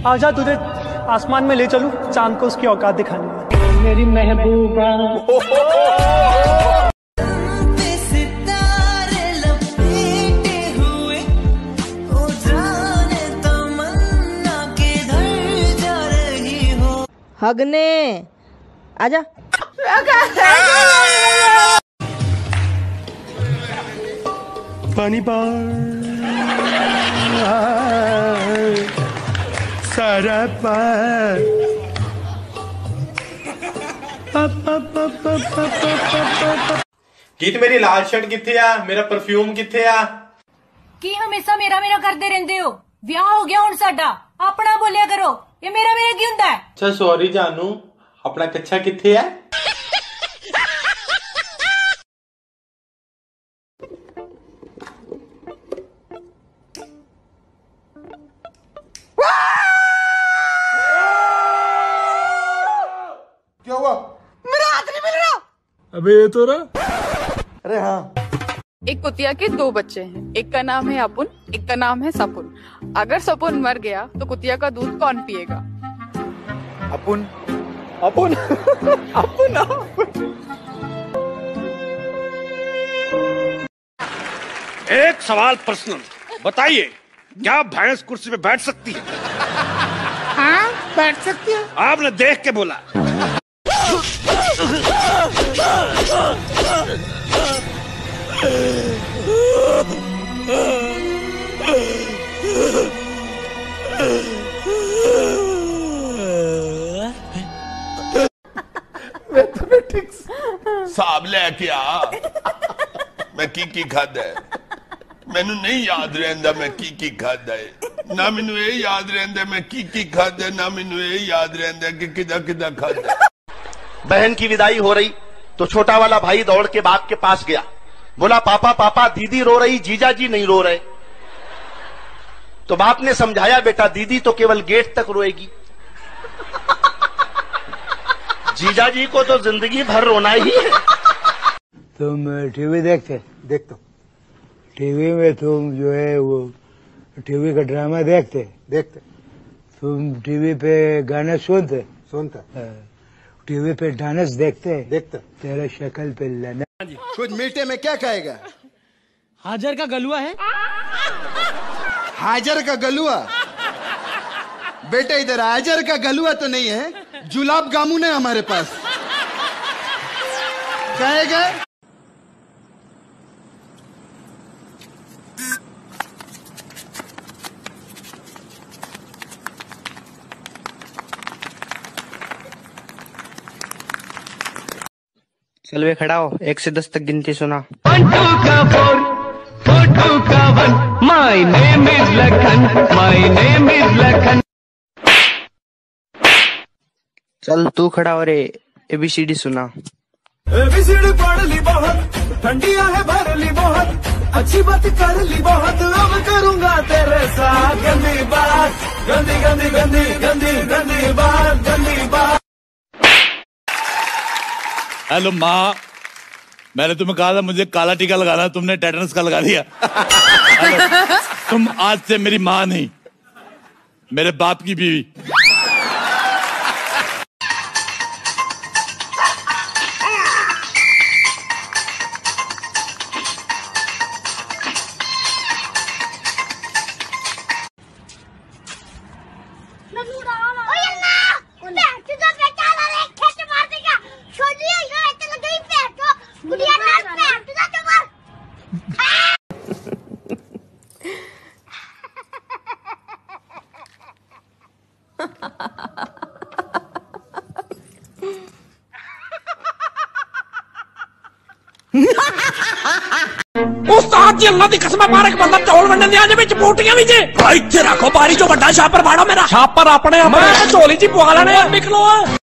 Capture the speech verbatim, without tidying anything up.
आजा तुझे आसमान में ले चलूं, चांद को उसकी औकात दिखाने में। मेरी महबूबा हगने आजा। पानी पार सारा पार गीत मेरी लाल शर्ट किथे आ, मेरा परफ्यूम किथे आ? की हमेशा मेरा मेरा करते रहंदे हो? विआह हो गया हुण साडा, अपना बोलिया करो। ये मेरा मेरा की हुंदा है? अच्छा सॉरी जानू, अपना कच्चा किथे है? क्या हुआ? मेरा हाथ नहीं मिल रहा। अबे ये तो रहा। अरे हाँ। एक कुतिया के दो बच्चे हैं, एक का नाम है अपुन, एक का नाम है सपुन। अगर सपुन मर गया तो कुतिया का दूध कौन पिएगा? अपुन अपुन अपुन एक सवाल पर्सनल, बताइए क्या भैंस कुर्सी पे बैठ सकती है? हाँ बैठ सकती है। आपने देख के बोला। साहब लेके आ, मैं की की खादा है, मैनू नहीं याद रहंदा मैं की की खादा है, ना मैनू ये याद रहंदा मैं की की खादा, ना मैनू ये याद रहंदा कि किदा किदा खादा। बहन की विदाई हो रही तो छोटा वाला भाई दौड़ के बाप के पास गया, बोला पापा पापा दीदी रो रही, जीजा जी नहीं रो रहे। तो बाप ने समझाया बेटा दीदी तो केवल गेट तक रोएगी, जीजा जी को तो जिंदगी भर रोना ही है। तुम टीवी देखते देख तो टीवी में तुम जो है वो टीवी का ड्रामा देखते देखते तुम टीवी पे गाना सुनते सुनता टीवी पे डांस देखते देखते तेरा शक्ल पे लेना। कुछ मीठे में क्या खाएगा? हाजर का गलुआ है। हाजर का गलुआ? बेटा इधर हाजर का गलुआ तो नहीं है, जुलाब जामुन है हमारे पास, खाएगा? चल वे खड़ा हो, एक से दस तक गिनती सुना। वन टू का फोर, फोर टू का one, my name is Lakhan, my name is Lakhan. चल तू खड़ा हो रे, एबीसीडी सुना। एबीसीडी पढ़ ली बहुत, ठंडिया है भर ली बहुत, अच्छी बात कर ली बहुत, अब करूंगा तेरे साथ गंदी बात, गंदी गंदी गंदी गंदी गंदी बात, गंदी बात। हेलो माँ, मैंने तुम्हें कहा था मुझे काला टीका लगाना, तुमने टेटनस का लगा दिया। तुम आज से मेरी माँ नहीं, मेरे बाप की बीवी। उस्ताद जी अल्लाह दी कसम मारे के बंदा चौल वंडन दे आजे विच बोटियां भी जे भाई इत्थे रखो बारी चो बड़ा छापर फाड़ो मेरा छापर अपने अपने झोली च पवा लेने निकलो।